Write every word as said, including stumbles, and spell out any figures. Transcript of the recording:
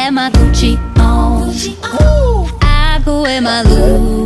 have my Gucci on. I go wear my Louis